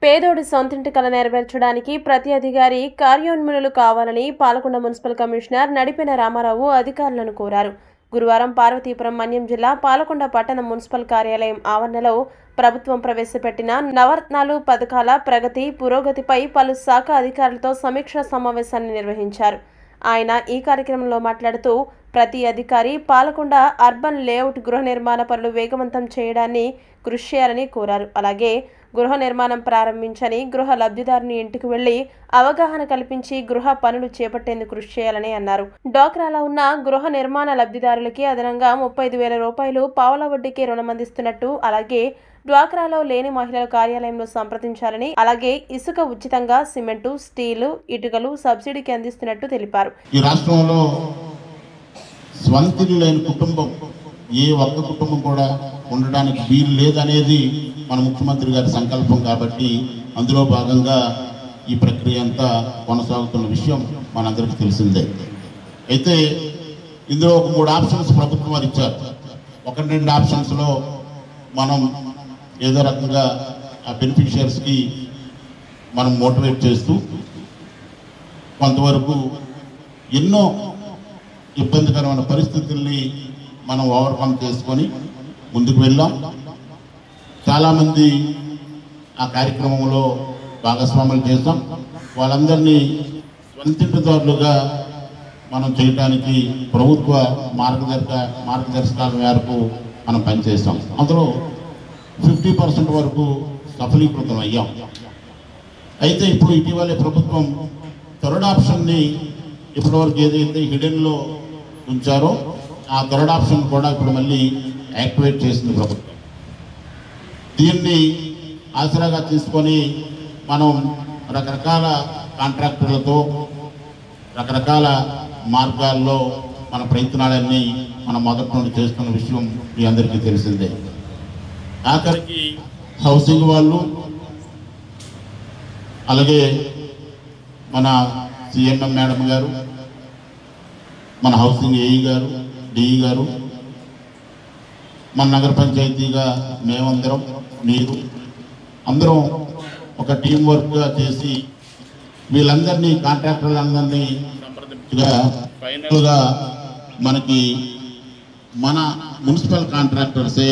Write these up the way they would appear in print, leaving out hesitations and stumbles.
పేదోడి సొంతింటి కల నెరవేర్చడానికి ప్రతి అధికారి కార్యోన్ముఖులు కావాలని పాలకొండ మున్సిపల్ కమిషనర్ నడిపెన రామారావు అధికారులను కోరారు. గురువారం పార్వతీపురం మన్యం జిల్లా పాలకొండ పట్టణ మున్సిపల్ కార్యాలయం ఆవరణలో ప్రభుత్వం ప్రవేశపెట్టిన నవరత్నాలు పథకాల ప్రగతి పురోగతిపై పలు శాఖ అధికారులతో సమీక్షా సమావేశాన్ని నిర్వహించారు. ఆయన ఈ కార్యక్రమంలో మాట్లాడుతూ ప్రతి అధికారి పాలకొండ అర్బన్ లేఅవుట్ గృహ నిర్మాణ పనులు వేగవంతం చేయడాన్ని కృషి చేయాలని కోరారు. అలాగే గృహ నిర్మాణం ప్రారంభించని గృహ లబ్ధిదారుని ఇంటికి వెళ్లి అవగాహన కల్పించి గృహ పనులు చేపట్టేందుకు కృషి చేయాలని అన్నారు. డ్వాక్రాలో ఉన్న గృహ నిర్మాణ లబ్ధిదారులకి అదనంగా 35,000 రూపాయలు పావలా వడ్డీకి రుణం అందిస్తున్నట్టు, అలాగే డ్వాక్రాలో లేని మహిళల కార్యాలయంలో సంప్రదించాలని, అలాగే ఇసుక ఉచితంగా, సిమెంటు, స్టీలు, ఇటుకలు సబ్సిడీకి అందిస్తున్నట్టు తెలిపారు. ఈ రాష్ట్రంలో స్వంతిల్లు లేని కుటుంబం ఏ ఒక్క కుటుంబం కూడా ఉండడానికి వీలు లేదనేది మన ముఖ్యమంత్రి గారి సంకల్పం. కాబట్టి అందులో భాగంగా ఈ ప్రక్రియ అంతా కొనసాగుతున్న విషయం మనందరికీ తెలిసిందే. అయితే ఇందులో ఒక 3 ఆప్షన్స్ ప్రభుత్వం వారు ఇచ్చారు. 1-2 ఆప్షన్స్లో మనం ఏదో రకంగా ఆ బెనిఫిషియర్స్కి మనం మోటివేట్ చేస్తూ కొంతవరకు ఎన్నో ఇబ్బందికరమైన పరిస్థితుల్ని మనం ఓవర్కమ్ చేసుకొని ముందుకు వెళ్ళాం. చాలామంది ఆ కార్యక్రమంలో భాగస్వాములు చేస్తాం. వాళ్ళందరినీ స్వంతింటిదారులుగా మనం చేయడానికి ప్రభుత్వ మార్గదర్శకాల మేరకు మనం పనిచేస్తాం. అందులో 50% వరకు సఫలీకృతం అయ్యాం. అయితే ఇప్పుడు ఇటీవలే ప్రభుత్వం 3rd ఆప్షన్ని ఇప్పటివరకు ఏదైతే హిడెన్లో ఉంచారో ఆ 3rd ఆప్షన్ కూడా ఇప్పుడు మళ్ళీ యాక్టివేట్ చేసింది ప్రభుత్వం. దీన్ని ఆసరాగా తీసుకొని మనం రకరకాల కాంట్రాక్టర్లతో రకరకాల మార్గాల్లో మన ప్రయత్నాలన్నీ మనం మొదటి నుండి చేస్తున్న విషయం మీ అందరికీ తెలిసిందే. ఆఖరికి హౌసింగ్ వాళ్ళు, అలాగే మన సిఎంఎం మేడం గారు, మన హౌసింగ్ ఏఈ గారు, డిఈ గారు, మన నగర పంచాయతీగా మేమందరం, మీరు అందరం ఒక టీం వర్క్గా చేసి వీళ్ళందరినీ కాంట్రాక్టర్లందరినీ సంప్రదింపుగా ఫైనల్గా మనకి మన మున్సిపల్ కాంట్రాక్టర్సే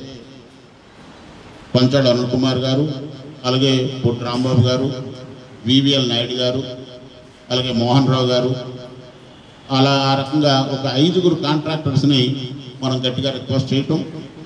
పంచాడు అరుణ్ కుమార్ గారు, అలాగే పొట్టి రాంబాబు గారు, వివిఎల్ నాయుడు గారు, అలాగే మోహన్ రావు గారు, అలా ఆ రకంగా ఒక 5 కాంట్రాక్టర్స్ని మనం గట్టిగా రిక్వెస్ట్ చేయటం.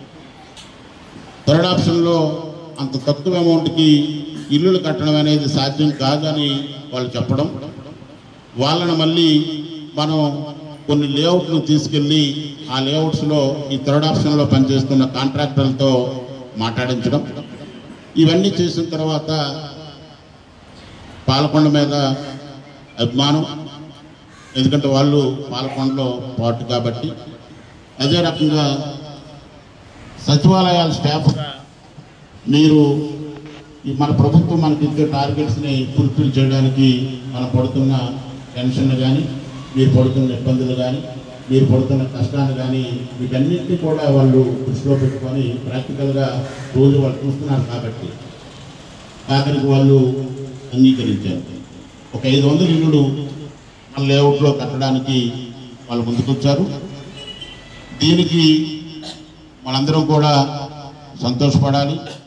3rd ఆప్షన్లో అంత తక్కువ అమౌంట్కి ఇల్లులు కట్టడం అనేది సాధ్యం కాదని వాళ్ళు చెప్పడం, వాళ్ళని మళ్ళీ మనం కొన్ని లేఅవుట్లు తీసుకెళ్ళి ఆ లేఅవుట్స్లో ఈ 3rd ఆప్షన్లో పనిచేస్తున్న కాంట్రాక్టర్లతో మాట్లాడించడం, ఇవన్నీ చేసిన తర్వాత పాలకొండ మీద అభిమానం, ఎందుకంటే వాళ్ళు పాలకొండలో పాటు కాబట్టి. అదే రకంగా సచివాలయాల స్టాఫ్గా మీరు మన ప్రభుత్వం మనకి ఇచ్చే టార్గెట్స్ని ఫుల్ఫిల్ చేయడానికి మనం పడుతున్న టెన్షన్ కానీ, మీరు పడుతున్న ఇబ్బందులు కానీ, మీరు పడుతున్న కష్టాన్ని కానీ, వీటన్నింటినీ కూడా వాళ్ళు దృష్టిలో పెట్టుకొని ప్రాక్టికల్గా రోజు వాళ్ళు చూస్తున్నారు. కాబట్టి ఆఖరికి వాళ్ళు అంగీకరించారు. ఒక 500 ఇళ్ళు మన లేఅవుట్లో కట్టడానికి వాళ్ళు ముందుకొచ్చారు. దీనికి మనందరం కూడా సంతోషపడాలి.